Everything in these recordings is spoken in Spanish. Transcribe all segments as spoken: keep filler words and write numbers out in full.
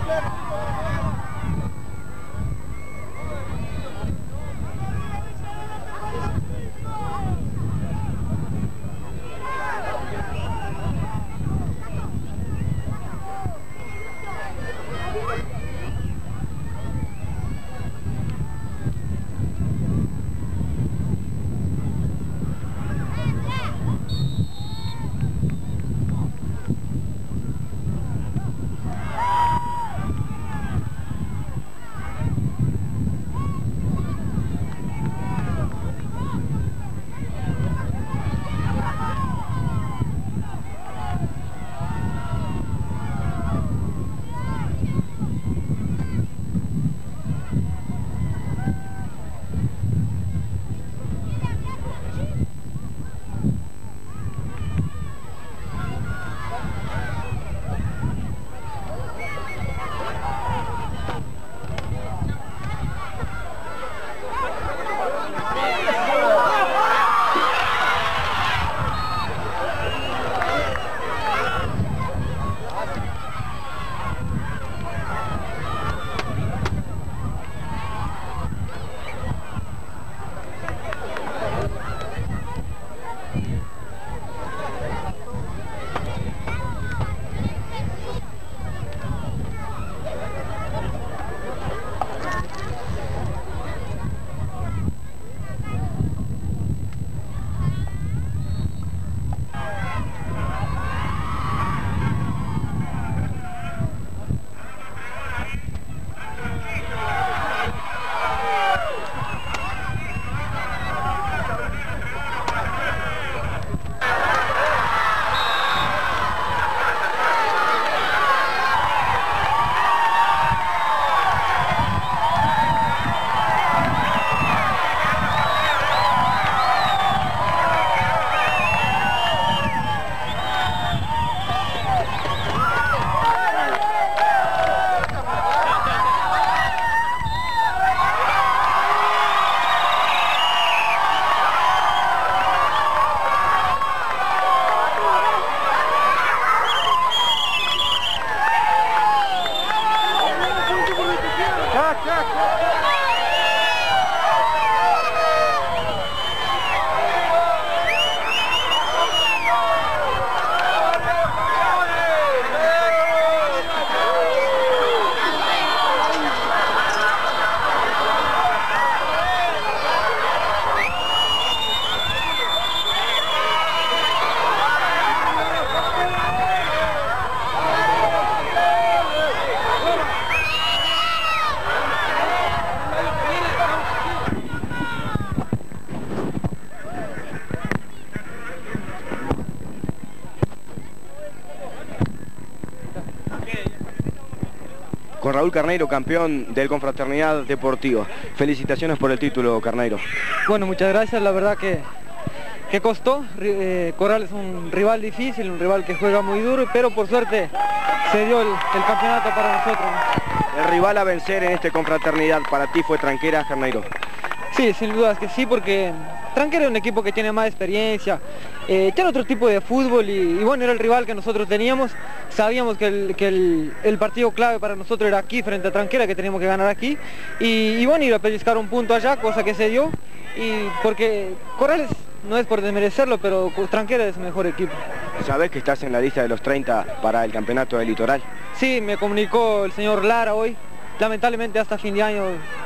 con Raúl Carneiro, campeón del Confraternidad Deportiva. Felicitaciones por el título, Carneiro. Bueno, muchas gracias, la verdad que, que costó. Eh, Coral es un rival difícil, un rival que juega muy duro, pero por suerte se dio el, el campeonato para nosotros. El rival a vencer en este Confraternidad para ti fue Tranqueras, Carneiro. Sí, sin dudas que sí, porque Tranqueras es un equipo que tiene más experiencia, eh, tiene otro tipo de fútbol y, y bueno, era el rival que nosotros teníamos. Sabíamos que, el, que el, el partido clave para nosotros era aquí frente a Tranqueras, que teníamos que ganar aquí y, y bueno, ir a pellizcar un punto allá, cosa que se dio, y porque Corales, no es por desmerecerlo, pero Tranqueras es el mejor equipo. ¿Sabés que estás en la lista de los treinta para el campeonato del Litoral? Sí, me comunicó el señor Lara hoy. Lamentablemente hasta fin de año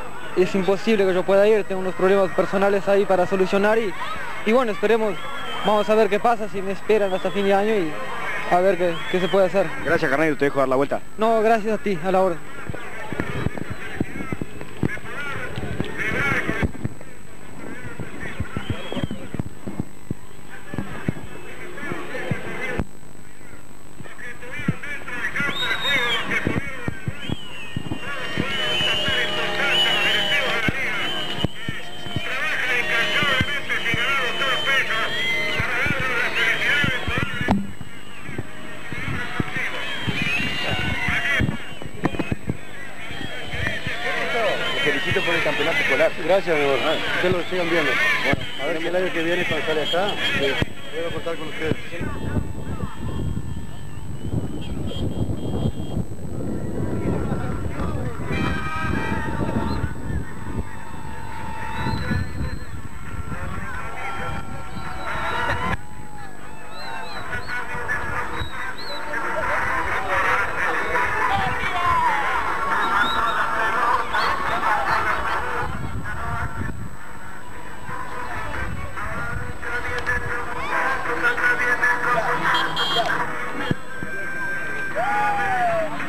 es imposible que yo pueda ir, tengo unos problemas personales ahí para solucionar y, y bueno, esperemos, vamos a ver qué pasa, si me esperan hasta fin de año y a ver qué, qué se puede hacer. Gracias, Carneiro, te dejo dar la vuelta. No, gracias a ti, a la orden. Felicito por el campeonato escolar. Gracias, mi amor. Ustedes lo sigan viendo. Bueno, a ver si el año que viene cuando sale acá, voy a contar con ustedes.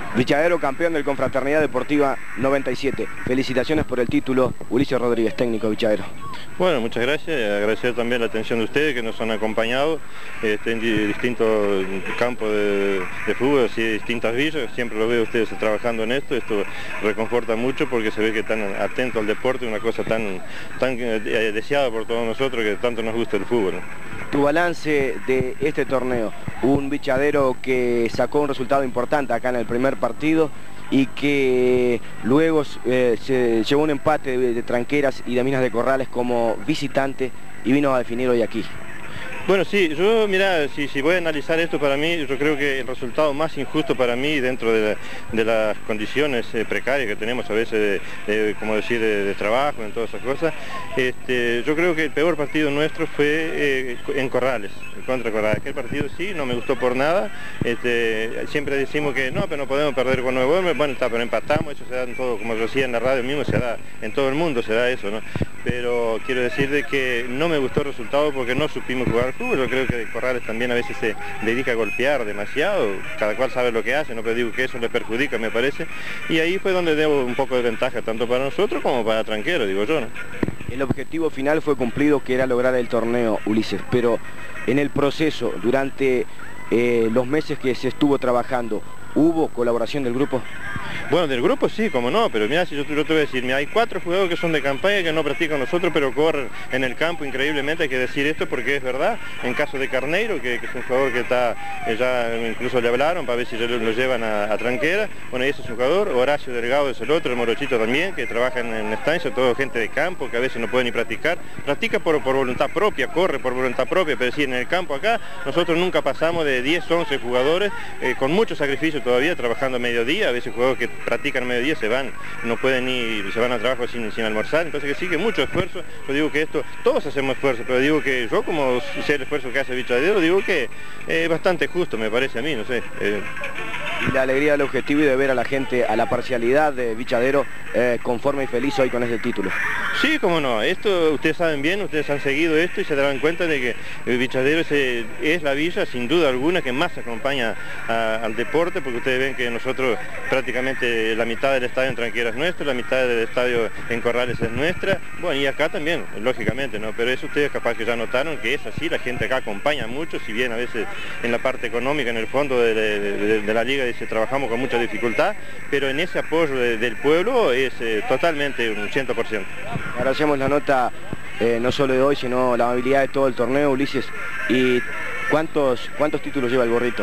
Vichadero campeón del Confraternidad Deportiva noventa y siete. Felicitaciones por el título, Ulises Rodríguez, técnico de Vichadero. Bueno, muchas gracias. Agradecer también la atención de ustedes que nos han acompañado este, en distintos campos de, de fútbol, así, de distintas villas. Siempre los veo a ustedes trabajando en esto. Esto reconforta mucho porque se ve que están atentos al deporte, una cosa tan, tan deseada por todos nosotros que tanto nos gusta el fútbol. Tu balance de este torneo, un Vichadero que sacó un resultado importante acá en el primer partido y que luego eh, se llevó un empate de, de Tranqueras y de Minas de Corrales como visitante y vino a definir hoy aquí. Bueno, sí, yo, mira, si, si voy a analizar esto para mí, yo creo que el resultado más injusto para mí dentro de, la, de las condiciones eh, precarias que tenemos a veces, de, de, como decir, de, de trabajo, en todas esas cosas, este, yo creo que el peor partido nuestro fue eh, en Corrales, contra Corrales. Aquel partido sí, no me gustó por nada, este, siempre decimos que no, pero no podemos perder con Nuevo Olmes, bueno, está, pero empatamos, eso se da en todo, como yo decía en la radio mismo, se da en todo el mundo, se da eso, ¿no? Pero quiero decir de que no me gustó el resultado porque no supimos jugar fútbol. Yo creo que Corrales también a veces se dedica a golpear demasiado, cada cual sabe lo que hace, no, pero digo que eso le perjudica, me parece, y ahí fue donde debo un poco de ventaja tanto para nosotros como para Tranquero, digo yo, ¿no? El objetivo final fue cumplido, que era lograr el torneo, Ulises, pero en el proceso, durante eh, los meses que se estuvo trabajando, ¿hubo colaboración del grupo? Bueno, del grupo sí, como no, pero mira, si yo, yo te voy a decir, mira, hay cuatro jugadores que son de campaña que no practican nosotros, pero corren en el campo increíblemente, hay que decir esto porque es verdad. En caso de Carneiro, que, que es un jugador que está, eh, ya incluso le hablaron para ver si lo, lo llevan a, a Tranquera, bueno, ese es un jugador. Horacio Delgado es el otro, el Morochito también, que trabaja en, en estancia, todo gente de campo, que a veces no puede ni practicar, practica por, por voluntad propia, corre por voluntad propia, pero sí, en el campo acá, nosotros nunca pasamos de diez, once jugadores, eh, con mucho sacrificio todavía, trabajando a mediodía, a veces jugadores que practican a mediodía se van, no pueden ir, se van a trabajo sin, sin almorzar, entonces que sí, que mucho esfuerzo. Yo digo que esto, todos hacemos esfuerzo, pero digo que yo, como sé el esfuerzo que hace Vichadero, digo que es bastante justo, me parece a mí, no sé. Eh. Y la alegría del objetivo y de ver a la gente, a la parcialidad de Vichadero, eh, conforme y feliz hoy con este título. Sí, cómo no, esto ustedes saben bien, ustedes han seguido esto y se darán cuenta de que el Vichadero es, es la villa, sin duda alguna, que más acompaña a, al deporte, porque ustedes ven que nosotros prácticamente la mitad del estadio en Tranquera es nuestro, la mitad del estadio en Corrales es nuestra, bueno, y acá también, lógicamente, ¿no? Pero eso ustedes capaz que ya notaron que es así, la gente acá acompaña mucho, si bien a veces en la parte económica, en el fondo de, de, de, de la liga, dice, trabajamos con mucha dificultad, pero en ese apoyo de, del pueblo es eh, totalmente un cien por ciento. Agradecemos la nota, eh, no solo de hoy, sino la amabilidad de todo el torneo, Ulises. ¿Y cuántos, cuántos títulos lleva el gorrito?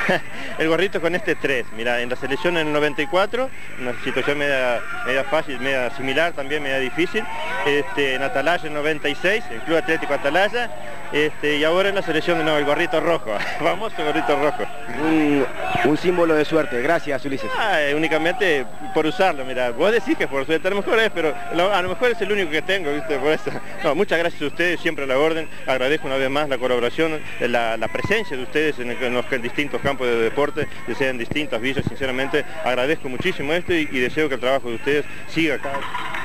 El gorrito con este tres, mira, en la selección en el noventa y cuatro, una situación media, media fácil, media similar, también media difícil, este, en Atalaya en noventa y seis, el Club Atlético Atalaya, este, y ahora en la selección de nuevo, el gorrito rojo, famoso gorrito rojo. Un, un símbolo de suerte, gracias Ulises. Ah, únicamente por usarlo, mira, vos decís que por suerte, a lo mejor es, pero a lo mejor es el único que tengo, ¿viste? Por eso. No, muchas gracias a ustedes, siempre a la orden, agradezco una vez más la colaboración, la, la presencia de ustedes en, el, en los distintos campos de deporte, ya sean distintas villas, sinceramente agradezco muchísimo esto y, y deseo que el trabajo de ustedes siga acá.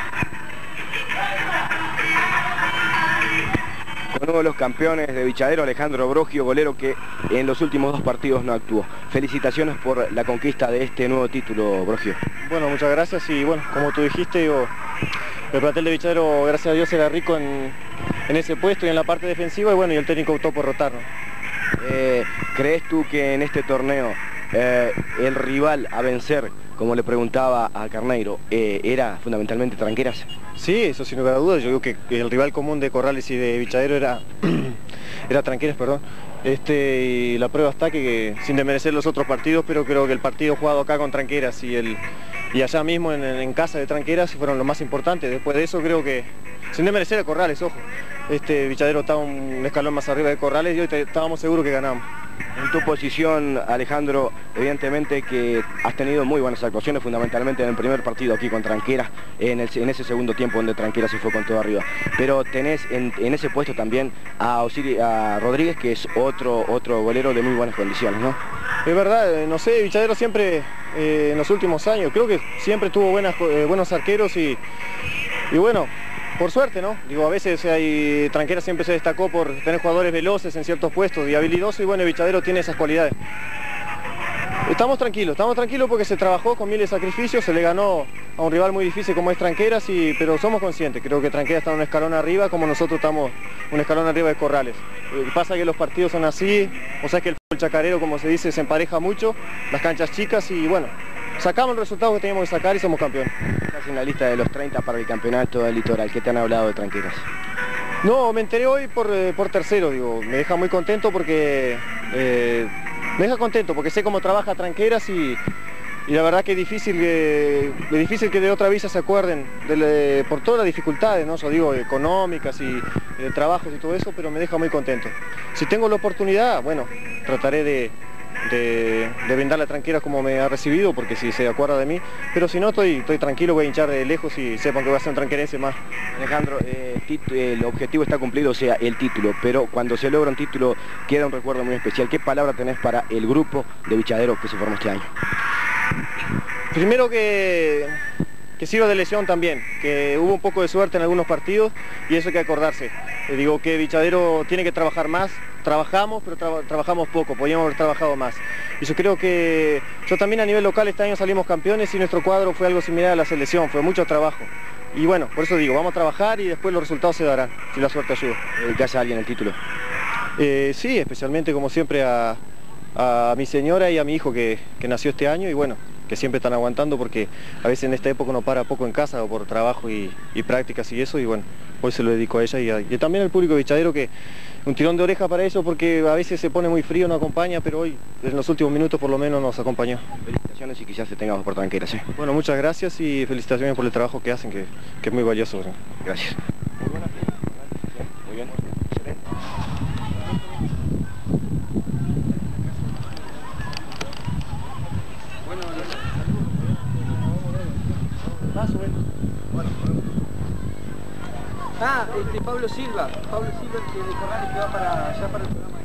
Con uno de los campeones de Vichadero, Alejandro Brogio, golero que en los últimos dos partidos no actuó. Felicitaciones por la conquista de este nuevo título, Brogio. Bueno, muchas gracias y bueno, como tú dijiste, digo, el plantel de Vichadero, gracias a Dios, era rico en, en ese puesto y en la parte defensiva y bueno, y el técnico optó por rotarnos. Eh, ¿Crees tú que en este torneo eh, el rival a vencer, como le preguntaba a Carneiro, eh, era fundamentalmente Tranqueras? Sí, eso sin lugar a dudas. Yo digo que el rival común de Corrales y de Vichadero era, era Tranqueras, perdón. Este, y la prueba está que, que, sin desmerecer los otros partidos, pero creo que el partido jugado acá con Tranqueras y, el, y allá mismo en, en casa de Tranqueras fueron los más importantes. Después de eso creo que, sin desmerecer a Corrales, ojo, este Vichadero estaba un escalón más arriba de Corrales y hoy te, estábamos seguros que ganamos. En tu posición, Alejandro, evidentemente que has tenido muy buenas actuaciones, fundamentalmente en el primer partido aquí con Tranquera, en, el, en ese segundo tiempo donde Tranquera se fue con todo arriba. Pero tenés en, en ese puesto también a, Osiri, a Rodríguez, que es otro, otro golero de muy buenas condiciones, ¿no? Es verdad, no sé, Vichadero siempre, eh, en los últimos años, creo que siempre tuvo buenas, eh, buenos arqueros y, y bueno, por suerte, ¿no? Digo, a veces hay, Tranquera siempre se destacó por tener jugadores veloces en ciertos puestos y habilidosos y bueno, Vichadero tiene esas cualidades. Estamos tranquilos, estamos tranquilos porque se trabajó con miles de sacrificios, se le ganó a un rival muy difícil como es Tranqueras, y, pero somos conscientes, creo que Tranqueras está un escalón arriba como nosotros estamos un escalón arriba de Corrales. Eh, pasa que los partidos son así, o sea que el fútbol chacarero, como se dice, se empareja mucho, las canchas chicas, y bueno, sacamos el resultado que teníamos que sacar y somos campeones. Estás en la lista de los treinta para el campeonato del Litoral. ¿Qué te han hablado de Tranqueras? No, me enteré hoy por, eh, por tercero, digo, me deja muy contento porque... Eh, me deja contento porque sé cómo trabaja Tranqueras y, y la verdad que es difícil que, es difícil que de otra visa se acuerden de, por todas las dificultades, ¿no? Yo digo, económicas y de trabajos y todo eso, pero me deja muy contento. Si tengo la oportunidad, bueno, trataré de, de, de brindarle a Tranqueras como me ha recibido, porque si se acuerda de mí, pero si no, estoy, estoy tranquilo, voy a hinchar de lejos y sepan que voy a ser un tranquerense más. Alejandro, eh, el objetivo está cumplido, o sea, el título, pero cuando se logra un título queda un recuerdo muy especial. ¿Qué palabra tenés para el grupo de bichaderos que se formó este año? Primero que, que sirva de lesión también, que hubo un poco de suerte en algunos partidos y eso hay que acordarse. Eh, digo que Bichadero tiene que trabajar más, trabajamos, pero tra trabajamos poco, podríamos haber trabajado más. Y yo creo que yo también a nivel local este año salimos campeones y nuestro cuadro fue algo similar a la selección, fue mucho trabajo. Y bueno, por eso digo, vamos a trabajar y después los resultados se darán, si la suerte ayuda. ¿Dedicás a alguien el título? Eh, sí, especialmente como siempre a, a mi señora y a mi hijo que, que nació este año y bueno, que siempre están aguantando porque a veces en esta época uno para poco en casa o por trabajo y, y prácticas y eso, y bueno, hoy se lo dedico a ella y, a, y también al público bichadero, que un tirón de oreja para ellos porque a veces se pone muy frío, no acompaña, pero hoy en los últimos minutos por lo menos nos acompañó. Felicitaciones y quizás te tengamos por Tranqueras, ¿eh? Bueno, muchas gracias y felicitaciones por el trabajo que hacen, que, que es muy valioso, ¿verdad? Gracias. Muy bien. Excelente. Ah, este Pablo Silva, Pablo Silva, que de Corrales, que va para allá para el programa.